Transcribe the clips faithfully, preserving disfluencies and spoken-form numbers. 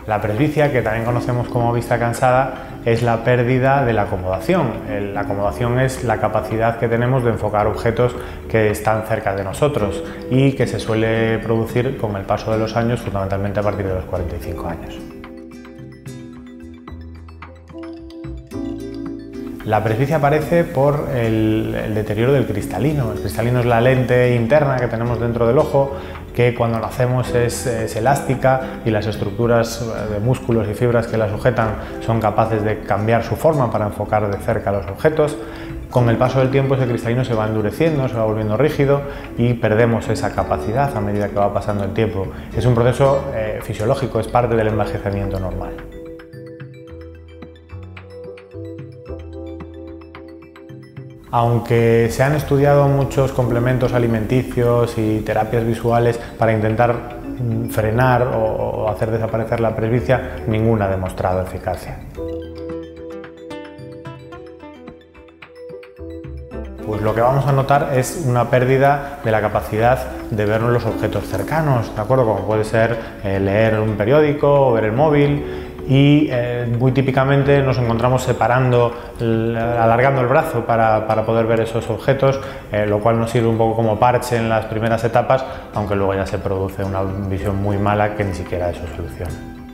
La presbicia, que también conocemos como vista cansada, es la pérdida de la acomodación. La acomodación es la capacidad que tenemos de enfocar objetos que están cerca de nosotros y que se suele producir con el paso de los años, fundamentalmente a partir de los cuarenta y cinco años. La presbicia aparece por el, el deterioro del cristalino. El cristalino es la lente interna que tenemos dentro del ojo, que cuando nacemos es, es elástica y las estructuras de músculos y fibras que la sujetan son capaces de cambiar su forma para enfocar de cerca los objetos. Con el paso del tiempo ese cristalino se va endureciendo, se va volviendo rígido y perdemos esa capacidad a medida que va pasando el tiempo. Es un proceso eh, fisiológico, es parte del envejecimiento normal. Aunque se han estudiado muchos complementos alimenticios y terapias visuales para intentar frenar o hacer desaparecer la presbicia, ninguna ha demostrado eficacia. Pues lo que vamos a notar es una pérdida de la capacidad de ver los objetos cercanos, ¿de acuerdo? Como puede ser eh, leer un periódico o ver el móvil. Y eh, muy típicamente nos encontramos separando, alargando el brazo para, para poder ver esos objetos, eh, lo cual nos sirve un poco como parche en las primeras etapas, aunque luego ya se produce una visión muy mala que ni siquiera eso soluciona.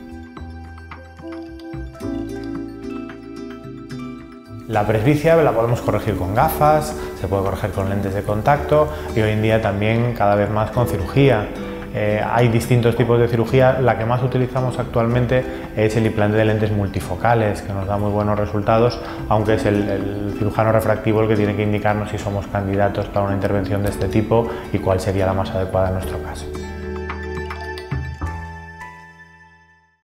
La presbicia la podemos corregir con gafas, se puede corregir con lentes de contacto y hoy en día también cada vez más con cirugía. Eh, hay distintos tipos de cirugía, la que más utilizamos actualmente es el implante de lentes multifocales, que nos da muy buenos resultados, aunque es el, el cirujano refractivo el que tiene que indicarnos si somos candidatos para una intervención de este tipo y cuál sería la más adecuada en nuestro caso.